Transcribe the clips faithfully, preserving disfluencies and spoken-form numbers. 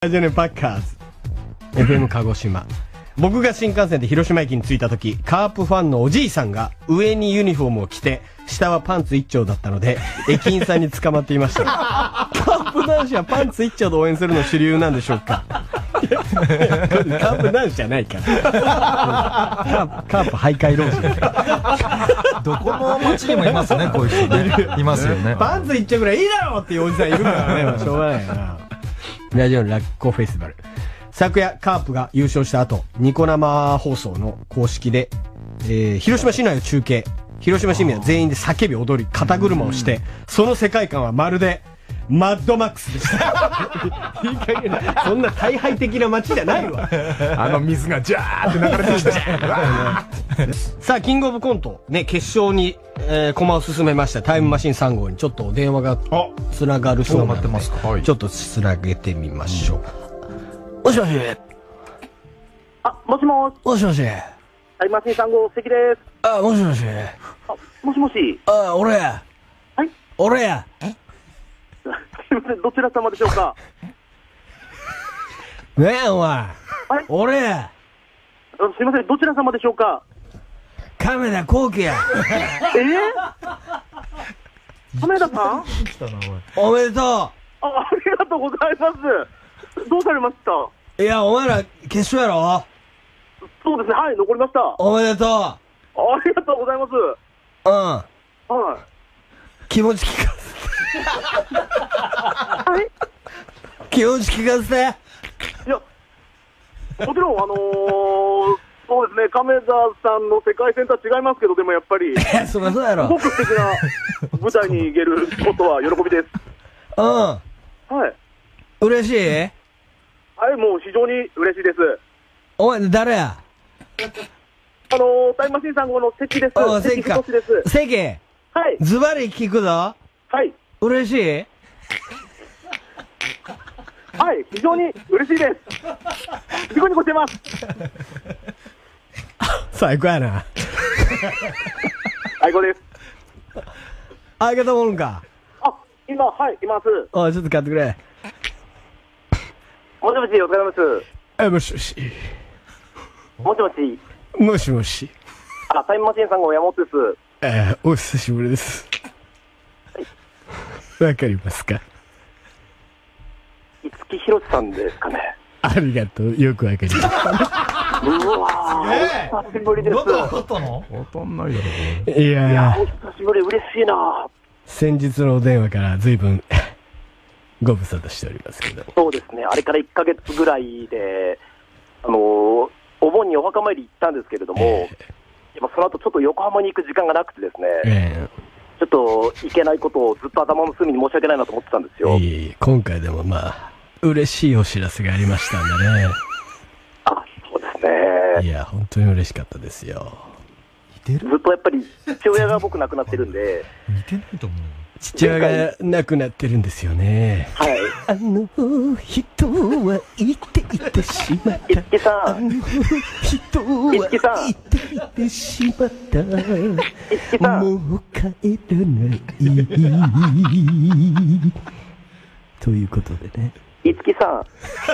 ラジオネームパッカーズ エフエム 鹿児島。僕が新幹線で広島駅に着いた時、カープファンのおじいさんが上にユニフォームを着て下はパンツ一丁だったので駅員さんに捕まっていました。カープ男子はパンツ一丁で応援するの主流なんでしょうか。カープ男子じゃないからカープ、カープ徘徊老人。 どこの町にもいますね、こういう人ね。いますよね。 パンツ一丁ぐらいいいだろうっていうおじさんいるからね、まあ、しょうがないな。ラジオのラッコフェスティバル。昨夜カープが優勝した後、ニコ生放送の公式で、えー、広島市内を中継。広島市民は全員で叫び踊り肩車をして、その世界観はまるでマッドマックスでした。いい加減な、そんな大敗的な街じゃないわ。 あの水がジャーって流れてきてさあキングオブコントね、決勝に、えー、駒を進めましたタイムマシーンさん号にちょっと電話がつながるそうなので、ちょっとつなげてみましょう。もしもし。 あ、もしもし。 もしもし。 タイムマシーンさん号関です。 あ、もしもし。 あ、もしもし。 あ、俺や。 はい。 俺や。 すいません、どちら様でしょうか。 ねえ、お前。 はい。 俺や。 すいません、どちら様でしょうか。 亀田光輝や。 えー、亀田さんおめでとう。 あ、ありがとうございます。どうされました？ いや、お前ら決勝やろ。 そうですね、はい、残りました。 おめでとう。 ありがとうございます。 うん。 はい。 気持ち聞かせて。 はい。 気持ち聞かせて。 いや、もちろん、あのー、そうですね、亀田さんの世界戦とは違いますけど、でもやっぱり、 そりゃそうやろ。 すごく素敵な舞台に行けることは喜びです。 うん。 はい。 嬉しい？ はい、もう非常に嬉しいです。 お前、誰や？ あのー、タイムマシーンさん号の関です。 あ、関か。 関です。 関。 はい。 ズバリ聞くぞ。 はい。 嬉しい？ はい、非常に嬉しいです。ニコニコしてます。 最高やな。 最高です。 相方もおるんか？ あ、今、はい、います。 おい、ちょっと買ってくれ。 もしもし、お疲れ様です。 え、もしもし。 もしもし。 もしもし。 あ、タイムマシーンさん号山本です。 えー、お久しぶりです。わかりますか？ 五木ひろしさんですかね。 ありがとう。よくわかります。 うわー、お久しぶりです。 どこわかったの？ わかんないだろこれ。 いやー、 いやー、お久しぶり、嬉しいな。 先日のお電話から随分ご無沙汰しておりますけど。 そうですね、あれからいっかげつぐらいで、あのー、お盆にお墓参り行ったんですけれども、えー、やっぱその後ちょっと横浜に行く時間がなくてですね、 えー、ちょっと行けないことをずっと頭の隅に申し訳ないなと思ってたんですよ。 いえいえ、今回でもまあ、嬉しいお知らせがありましたんでね。 あ、そうですね。 いや、本当に嬉しかったですよ。 ずっとやっぱり父親が僕亡くなってるんで。 似てないと思う。 父親が亡くなってるんですよね。 はい。 あの人は言っていてしまった。 五木さん。 あの人は言っていてしまった。 五木さん。 もう帰らない。ということでね。 五木さん。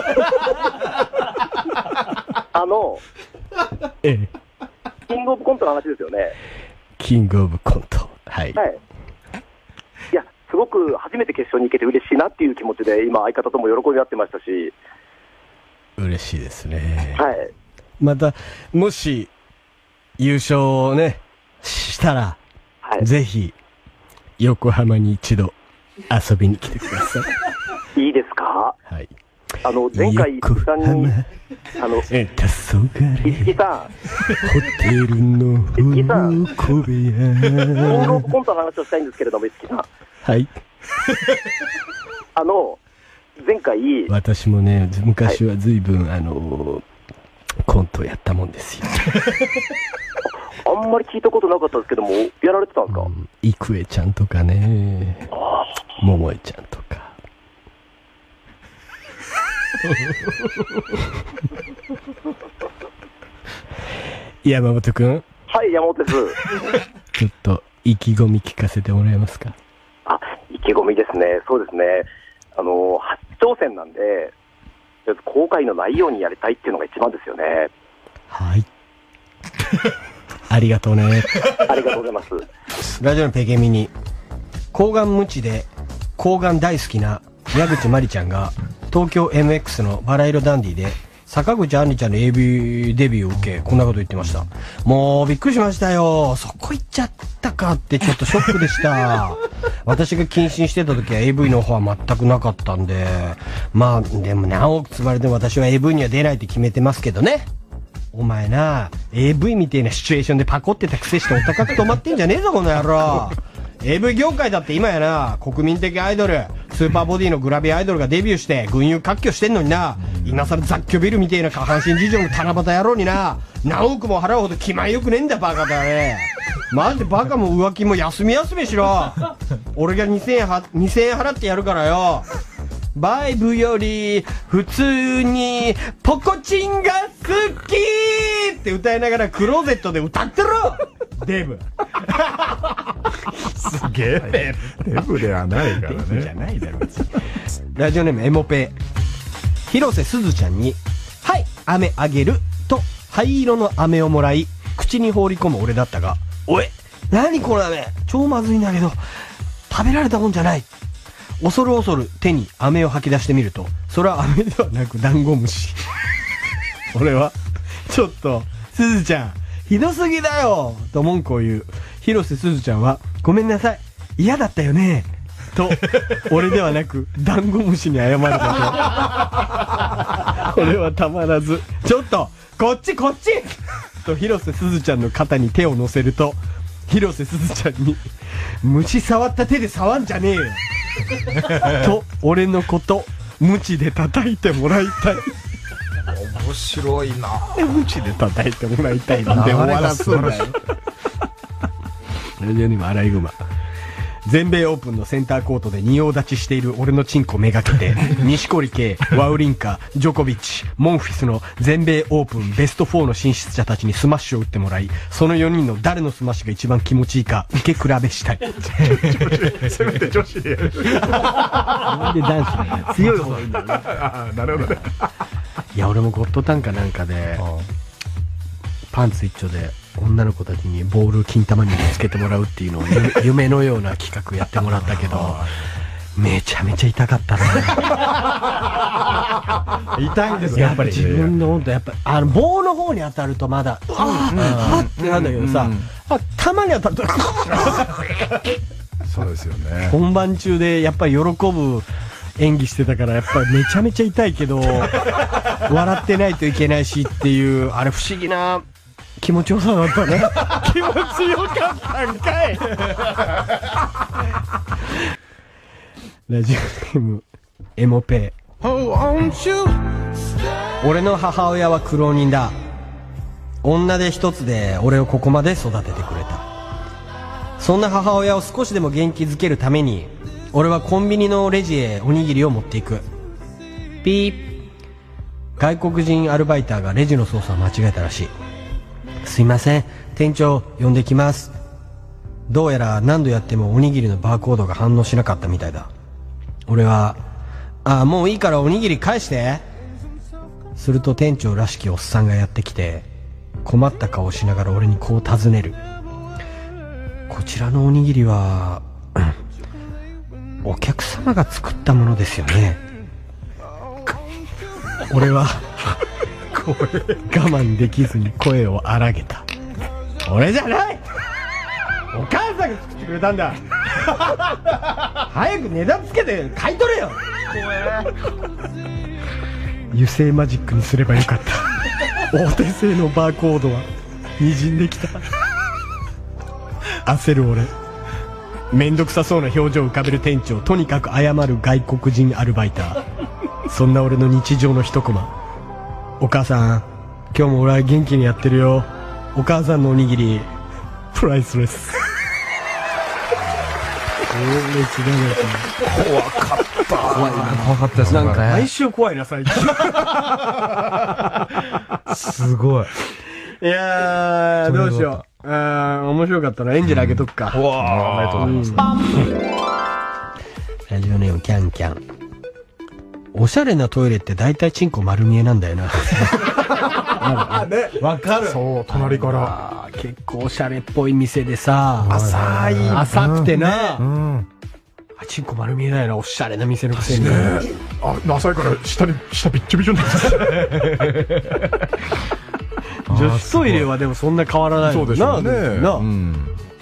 あの、 ええ。 キングオブコントの話ですよね。 キングオブコント。はい。 はい。いや、すごく初めて決勝に行けて嬉しいなっていう気持ちで、今、相方とも喜び合ってましたし。 嬉しいですね。 はい。 また、もし、優勝をね、したら、 はい、 ぜひ、横浜に一度、遊びに来てください。いいですか？ はい。 あの、前回、 横浜、 あの、 え、たそがれ、 五木さん。 ホテルの五木さん。 小部屋。 キングオブコントの話をしたいんですけれども、五木さん。 はい。 あの、前回。 私もね、昔は随分、はい、あの、コントやったもんですよ。 あんまり聞いたことなかったですけども、やられてたんですか？うん、 郁恵ちゃんとかね、桃江ちゃんとか。山本くん。 はい、山本です。 ちょっと意気込み聞かせてもらえますか？ あ、意気込みですね。そうですね。あの、初挑戦なんで、 後悔のないようにやりたいっていうのが一番ですよね。 はい。ありがとうね。 ありがとうございます。 ラジオのペケミに、抗がん無知で、抗がん大好きな矢口まりちゃんが、東京 エムエックス のバラ色ダンディで、坂口あんりちゃんの エーブイ デビューを受け、こんなこと言ってました。もう、びっくりしましたよ。そこ行っちゃったかってちょっとショックでした。私が謹慎してた時は エーブイ の方は全くなかったんで、まあ、でも何億積まれても私は エーブイ には出ないって決めてますけどね。お前な、エーブイ みたいなシチュエーションでパコってたくせしてお高く止まってんじゃねえぞ、この野郎。エーブイ 業界だって今やな、国民的アイドル、スーパーボディのグラビアアイドルがデビューして、群雄割拠してんのにな、今更雑居ビルみたいな下半身事情の七夕野郎にな、何億も払うほど気前よくねえんだ、バカだね。マジでバカも浮気も休み休みしろ。俺がにせんえんは、にせんえん払ってやるからよ。バイブより普通にポコチンが好きって歌いながらクローゼットで歌ってろデブ。 すげえね。デブではないからね。デブじゃないだろ別に。 ラジオネームエモペイ。広瀬すずちゃんに、はい、飴あげると灰色の飴をもらい、口に放り込む俺だったが、おい、何この飴、超まずいんだけど、食べられたもんじゃない。恐る恐る手に飴を吐き出してみると、それは飴ではなくダンゴムシ。俺は、ちょっと、すずちゃん、ひどすぎだよと文句を言う。広瀬すずちゃんは、ごめんなさい、嫌だったよねと、俺ではなく、ダンゴムシに謝ること。これはたまらず、ちょっと、こっちこっちと広瀬すずちゃんの肩に手を乗せると、広瀬すずちゃんに、虫触った手で触んじゃねえよと、俺のこと、無知で叩いてもらいたい。 面白いな。 無知で叩いてもらいたいなんで終わらすんだよ。ラジオにもアライグマ。全米オープンのセンターコートで仁王立ちしている俺のチンコめがけて、錦織圭、ワウリンカ、ジョコビッチ、モンフィスの全米オープンベストフォーの進出者たちにスマッシュを打ってもらい、そのよにんの誰のスマッシュが一番気持ちいいか受け比べしたい。 せめて女子でやる。 なんで男子だよ。強い方がいいんだよね。 ああ、なるほどね。 いや、俺もゴッドタンかなんかで、パンツ一丁で女の子たちにボール金玉につけてもらうっていうのを夢のような企画やってもらったけど、めちゃめちゃ痛かったね。痛いんですよ、やっぱり。自分の温度、やっぱ、あの、棒の方に当たるとまだ、あーってなんだけどさ、あ、玉に当たると、 そうですよね。 本番中でやっぱり喜ぶ演技してたから、やっぱりめちゃめちゃ痛いけど、笑ってないといけないしっていう、あれ不思議な気持ちよさだったね。気持ちよかったんかい。ラジオネームエモペイ。俺の母親は苦労人だ。女手一つで俺をここまで育ててくれた。そんな母親を少しでも元気づけるために、俺はコンビニのレジへおにぎりを持っていく。ピー。外国人アルバイターがレジの操作を間違えたらしい。すいません、店長呼んできます。どうやら何度やってもおにぎりのバーコードが反応しなかったみたいだ。俺は、ああ、もういいからおにぎり返して。すると店長らしきおっさんがやってきて、困った顔をしながら俺にこう尋ねる。こちらのおにぎりは、お客様が作ったものですよね。俺は我慢できずに声を荒げた。俺じゃない、お母さんが作ってくれたんだ。早く値段つけて買い取れよ。油性マジックにすればよかった。大手製のバーコードはにじんできた。焦る俺、めんどくさそうな表情を浮かべる店長、とにかく謝る外国人アルバイター。そんな俺の日常の一コマ。お母さん、今日も俺は元気にやってるよ。お母さんのおにぎりプライスレス。 怖かった。怖いな。怖かったですね。 なんか毎週怖いな最近。 すごい。 いやー、どうしよう。あー、面白かったな。エンジェルあげとくか。 うわー、ありがとうございます。 ラジオネームキャンキャン。 おしゃれなトイレって大体チンコ丸見えなんだよな。わかる。 そう、隣から。 あー結構おしゃれっぽい店でさ、 浅い。 浅くてな、 うん。 あチンコ丸見えないな、おしゃれな店のくせに。 あ、浅いから下に、下びっちょびちょになってた。 女子トイレはでもそんな変わらないそうでしょうね。 な。 うん。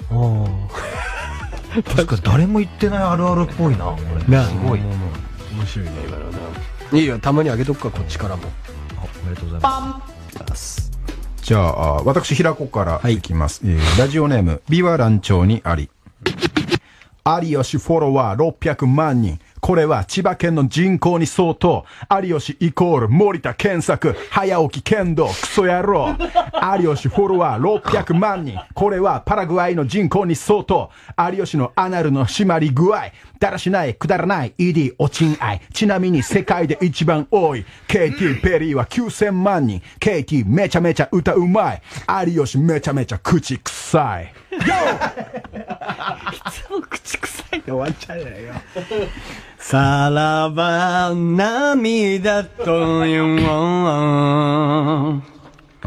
確か誰も言ってないあるあるっぽいな、これ。 なすごい。 面白いね、今のな。いいよ、たまにあげとくか、こっちからも。 あ、おめでとうございます。 じゃあ、私、平子からいきます。えーラジオネーム、ビワラン町にあり。有吉フォロワーろっぴゃくまんにん。これは千葉県の人口に相当。有吉イコール森田健作。早起き剣道。クソ野郎。有吉フォロワーろっぴゃくまんにん。これはパラグアイの人口に相当。有吉のアナルの締まり具合。だらしない、くだらない、イーディー、おちんあい。ちなみに世界で一番多い。ケイティ・ペリーはきゅうせんまんにん。ケイティめちゃめちゃ歌うまい。有吉めちゃめちゃ口臭い。 いつも口臭いで終わっちゃうよ。さらば涙というもん。 うん。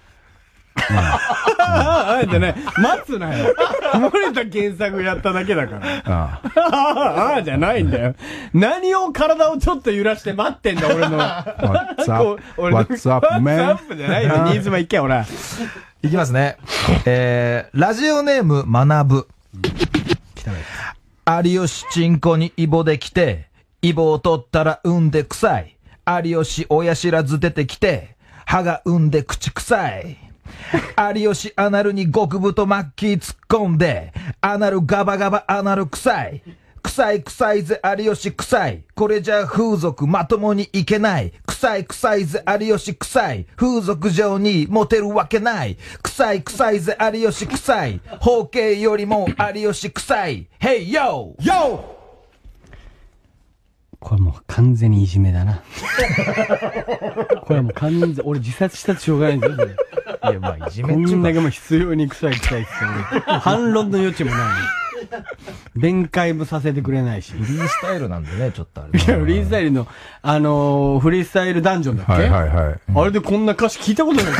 あえてね、待つなよ。森田健作やっただけだから。 あああじゃないんだよ。何を体をちょっと揺らして待ってんだ、俺の。 What's up? What's up, man? What's up じゃないよ。新妻行け、ほら。 いきますね。えー、ラジオネーム、学ぶ。有吉チンコにイボできて、イボを取ったら産んで臭い。有吉親知らず出てきて、歯が産んで口臭い。有吉アナルに極太マッキー突っ込んで、アナルガバガバアナル臭い。臭い臭いぜ有吉臭い。これじゃ風俗まともにいけない。臭い臭いぜ有吉臭い。風俗上にモテるわけない。臭い臭いぜ有吉臭い。包茎よりも有吉臭い。Hey yo! Yo! これもう完全にいじめだな。これはもう完全、俺自殺したってしょうがないんだよ。 いや、まあ、いじめこっちゅうんかだけもう必要に臭い臭いって言って反論の余地もない。弁解もさせてくれないし。 フリースタイルなんでね、ちょっとあれ。 いや、フリースタイルの、あのー、フリースタイルダンジョンだっけ、 はいはいはい。 あれでこんな歌詞聞いたことない。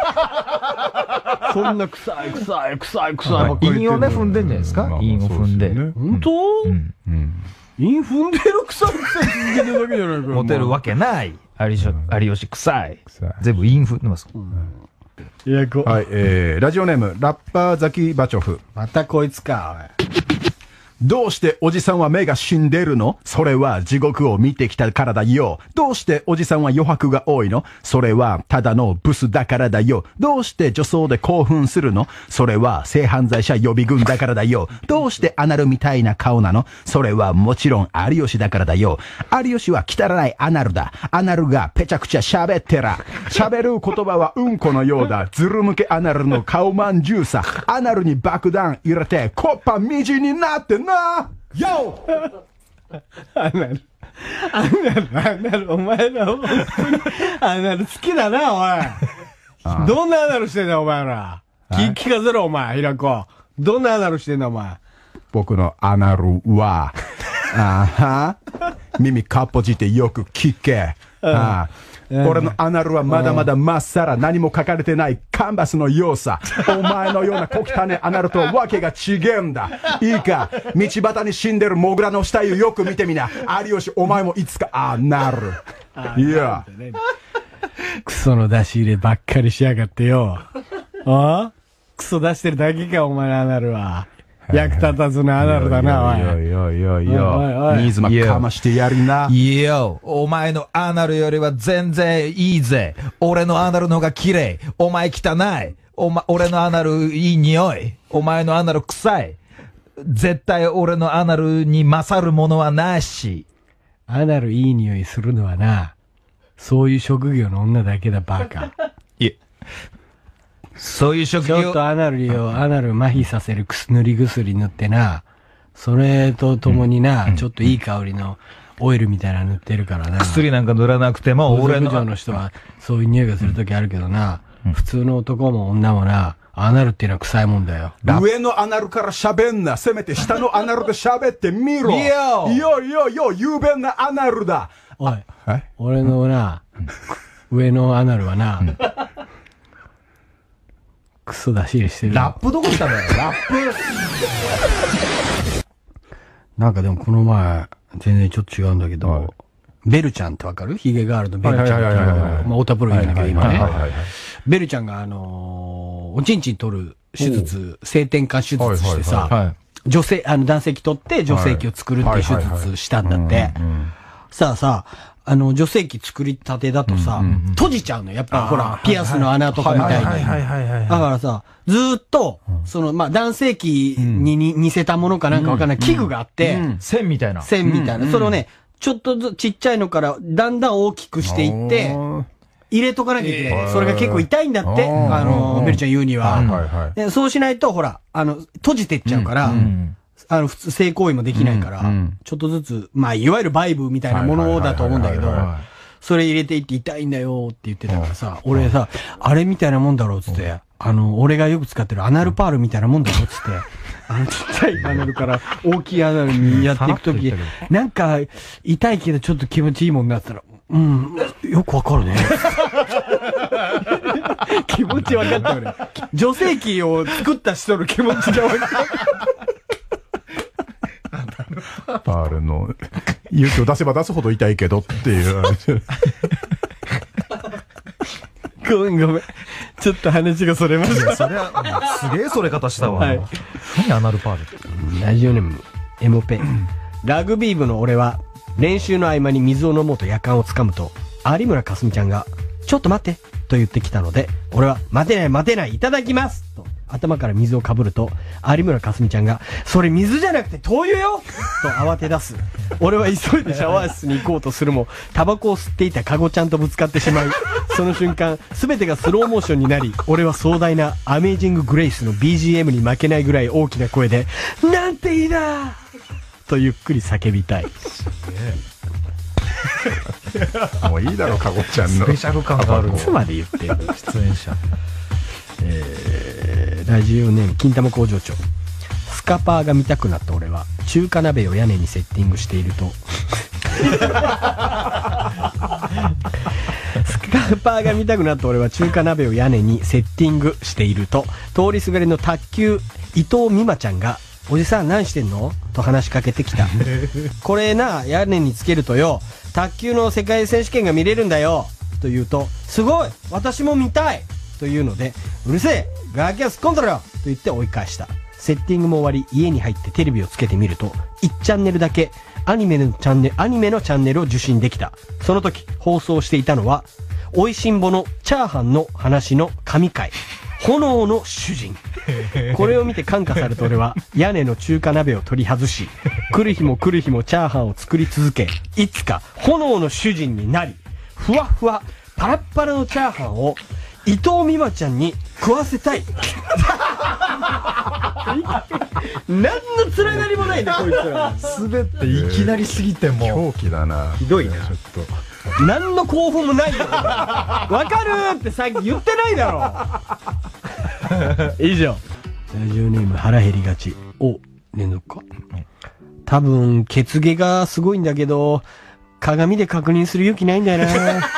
そんな臭い臭い臭い臭いばっかり言ってる。 韻をね、踏んでんじゃないですか。韻を踏んで。 本当？ うんうん。 韻踏んでる臭い臭い続けてるだけじゃないか。 モテるわけない。有吉、有吉臭い。 臭い全部韻踏んでます。 いや、こはい、えー、ラジオネーム、ラッパーザキバチョフ。 またこいつか、おい。 どうしておじさんは目が死んでるの？それは地獄を見てきたからだよ。どうしておじさんは余白が多いの？それはただのブスだからだよ。どうして女装で興奮するの？それは性犯罪者予備軍だからだよ。どうしてアナルみたいな顔なの？それはもちろん有吉だからだよ。有吉は汚いアナルだ。アナルがぺちゃくちゃ喋ってら。喋る言葉はうんこのようだ。ずるむけアナルの顔まんじゅうさ。アナルに爆弾入れてコッパみじんになってな。よアナル。アナル、アナル、お前ら、本当に、アナル好きだな、おい。どんなアナルしてんだ、お前ら。聞、聞かせろ、お前、平子。どんなアナルしてんだ、お前。 僕のアナルは、あは、耳かっぽじってよく聞け。ああ俺のアナルはまだまだまっさら、何も書かれてないカンバスのようさ。お前のような小汚いアナルとはわけが違えんだ。いいか、道端に死んでるモグラの死体をよく見てみな。有吉、お前もいつかああなる。いや。 クソの出し入ればっかりしやがってよ。ああクソ出してるだけか、お前のアナルは。役立たずなアナルだな、おい。 よいよいよいよ。ニーズマかましてやりな。 いや、お前のアナルよりは全然いいぜ。俺のアナルの方が綺麗。お前汚い。おま、俺のアナルいい匂い。お前のアナル臭い。絶対俺のアナルに勝るものはないし。 アナルいい匂いするのはな、そういう職業の女だけだ、バカ。 いえ。そういう職業。 ちょっとアナルを、アナル麻痺させる塗り薬塗ってな、それとともにな、うん、ちょっといい香りのオイルみたいなの塗ってるからな。 薬なんか塗らなくても、 俺の。の人はそういう匂いがするときあるけどな、うん、普通の男も女もな、アナルっていうのは臭いもんだよ。 上のアナルから喋んな。せめて下のアナルで喋ってみろ。 いやよいよよ、雄弁なアナルだ。 おい、 え俺のな、上のアナルはな、クソ出し入れしてる。 ラップどこしたんだよ、ラッなんかでもこの前、全然ちょっと違うんだけど、 はいベルちゃんってわかるヒゲガールのベルちゃんっていうはいはいはいはいはいまあ、オタプロいるんだけど、今ね。 はいはいはいベルちゃんがあのーおちんちん取る手術、性転換手術してさ、 はいはいはい。 女性、あの男性器取って女性器を作るっていう手術したんだって。さあさあ、あの女性器作りたてだとさ、閉じちゃうの。やっぱほら、ピアスの穴とかみたいに。 はいはいはいはいだからさ、ずーっと、その、まあ、男性器にに似せたものかなんかわかんない器具があって、 線みたいな。 線みたいな。それをね、ちょっとずつちっちゃいのからだんだん大きくしていって、入れとかなきゃいけない。それが結構痛いんだって、あの、ベルちゃん言うには。でそうしないと、ほら、あの、閉じてっちゃうから、あの、普通性行為もできないから、ちょっとずつ、まあ、いわゆるバイブみたいなものだと思うんだけど、それ入れていって痛いんだよって言ってたからさ、俺さ、あれみたいなもんだろうっつって、あの、俺がよく使ってるアナルパールみたいなもんだろうっつって、あのちっちゃいアナルから大きいアナルにやっていくとき、なんか痛いけどちょっと気持ちいいもんになったら、うん、よくわかるね。気持ちわかったよね。女性器を作った人の気持ちがわかる。 パールの、勇気を出せば出すほど痛いけどっていう。 ごめんごめん。ちょっと話がそれました。 それは、すげえそれ方したわ。 はい。 何アナルパールって。 ラジオネーム、エモペ。ラグビー部の俺は、練習の合間に水を飲もうと夜間をつかむと、有村架純ちゃんが、ちょっと待って、と言ってきたので、俺は、待てない待てない、いただきますと、頭から水をかぶると、有村架純ちゃんが、それ水じゃなくて灯油よと慌て出す。俺は急いでシャワー室に行こうとするも、タバコを吸っていたカゴちゃんとぶつかってしまい、その瞬間、すべてがスローモーションになり、俺は壮大なアメージンググレイスの ビージーエム に負けないぐらい大きな声で、なんていいなとゆっくり叫びたい。 もういいだろ、かごちゃんの。 スペシャル感がある。 いつまで言ってるの出演者。 えー、ラジオネーム金玉工場長。スカパーが見たくなった俺は中華鍋を屋根にセッティングしているとスカパーが見たくなった俺は中華鍋を屋根にセッティングしていると通りすがりの卓球伊藤美誠ちゃんがおじさん何してんのと話しかけてきたこれな屋根につけるとよ卓球の世界選手権が見れるんだよと言うとすごい私も見たいというのでうるせえガキは突っ込んだろよと言って追い返したセッティングも終わり家に入ってテレビをつけてみるといちチャンネルだけアニメのチャンネルアニメのチャンネルを受信できたその時放送していたのはおいしんぼのチャーハンの話の神回炎の主人これを見て感化された俺は屋根の中華鍋を取り外し来る日も来る日もチャーハンを作り続けいつか炎の主人になりふわふわパラッパラのチャーハンを伊藤美誠ちゃんに食わせたい何のつながりもないねこいつらすべていきなりすぎても狂気だなひどいなちょっと何の興奮もないよわかるってさっき言ってないだろ以上ラジオネーム腹減りがちお連続か多分血毛がすごいんだけど鏡で確認する勇気ないんだよななるほどな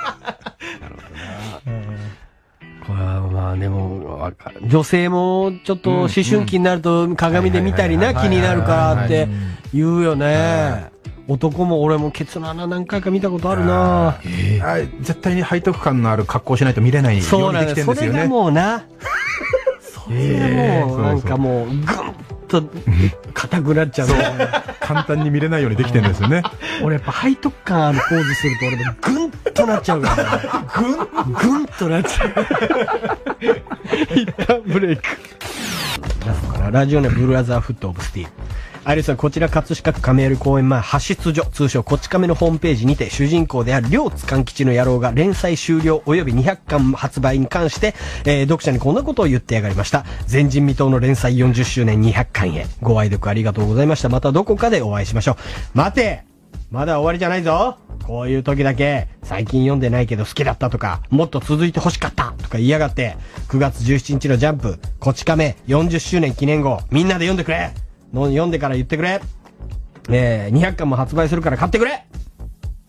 これはまあでもわかる女性もちょっと思春期になると鏡で見たりな気になるからって言うよね男も俺もケツの穴何回か見たことあるなあ、えー、絶対に背徳感のある格好しないと見れないようにできてるんですよね。 それがもうなそれがもうなんかもうグンと硬くなっちゃう、ね、 簡単に見れないようにできてるんですよね俺やっぱ背徳感あるポーズすると俺もグンとなっちゃうから、ね、グングンとなっちゃう一旦ブレイクラジオネームブラザーフットオブスティールアイリスさん、こちら葛飾区亀有公園前派出所、通称こち亀のホームページにて、主人公である両津勘吉の野郎が連載終了及びにひゃっかん発売に関して、えー、読者にこんなことを言ってやがりました。前人未到の連載よんじゅっしゅうねんにひゃっかんへ。ご愛読ありがとうございました。またどこかでお会いしましょう。待てまだ終わりじゃないぞこういう時だけ、最近読んでないけど好きだったとか、もっと続いて欲しかったとか言いやがって、くがつじゅうしちにちのジャンプ、こち亀よんじゅっしゅうねん記念号、みんなで読んでくれの読んでから言ってくれ。えー、にひゃっかんも発売するから買ってくれ。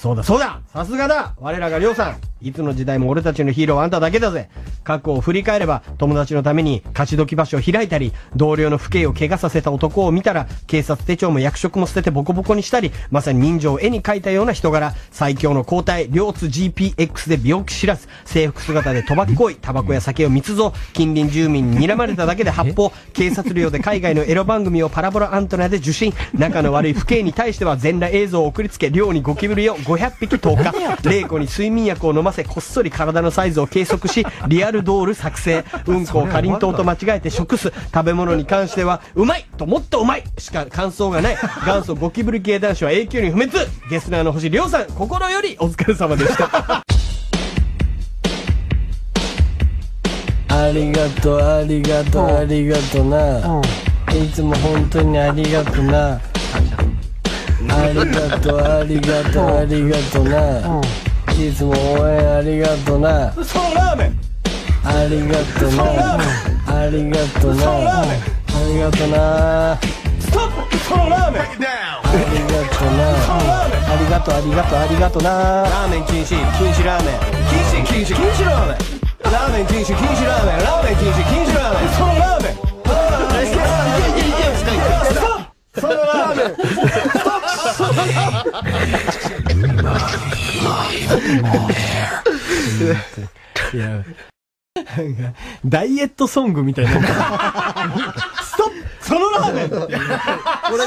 そうだそうだ、さすがだ、我らがりょうさん。いつの時代も俺たちのヒーローはあんただけだぜ。過去を振り返れば、友達のために勝ち時場所を開いたり、同僚の父兄を怪我させた男を見たら、警察手帳も役職も捨ててボコボコにしたり、まさに人情を絵に描いたような人柄、最強の交代、両津 ジーピーエックス で病気知らず、制服姿で賭博行為、タバコや酒を密造、近隣住民に睨まれただけで発砲、警察料で海外のエロ番組をパラボラアンテナで受信、仲の悪い父兄に対しては全裸映像を送りつけ、寮にゴキブリをごひゃくぴき投下、玲子に睡眠薬を飲ませ、こっそり体のサイズを計測し、リアルドール作成、うんこをかりんとうと間違えて食す、食べ物に関してはうまいともっとうまいしか感想がない、元祖ゴキブリ系男子は永久に不滅。ゲスナーの星りょうさん、心よりお疲れ様でした。 ありがとうありがとうありがとうな、いつも本当にありがとうな、ありがとうありがとうありがとうな、いつも応援ありがとうな、 そのラーメンありがとうな、ありがとうな、ありがとうな、 ストップ、そのラーメンありがとうな、ありがとうありがとうありがとうな、 ラーメン禁止、禁止ラーメン禁止禁止禁止ラーメン、ラーメン禁止禁止ラーメン、ラーメン禁止禁止ラーメン、そのラーメンそのラーメンいや、なんかダイエットソングみたいなストップそのラーメンこれ